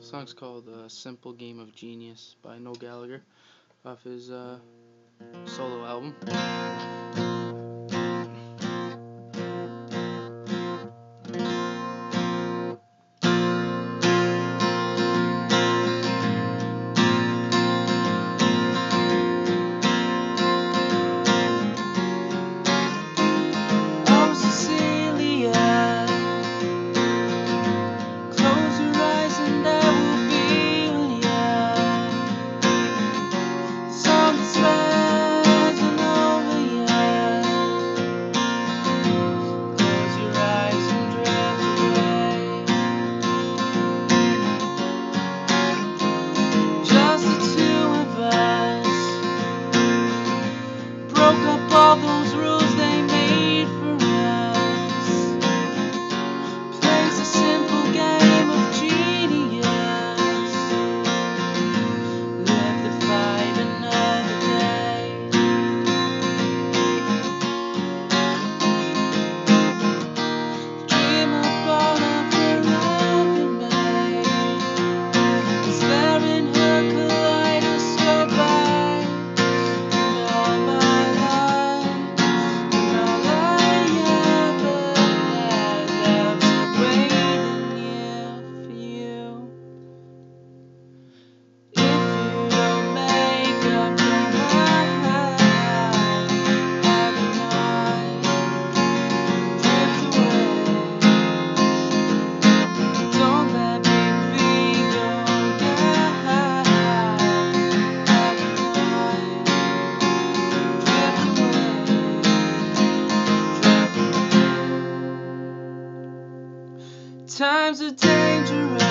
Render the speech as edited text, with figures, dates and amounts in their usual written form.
song's called Simple Game of Genius by Noel Gallagher off his solo album. All those rules they made for us. Plays a simple game of genius. Live the fight another day. Dream up all of her ever made. Is there in her kaleidoscope eyes? And all my life, and all I ever had, I've been waiting here for you. If you don't make up your mind, haven't I drift away? Don't let me be your guide, haven't I drift away? Times are dangerous.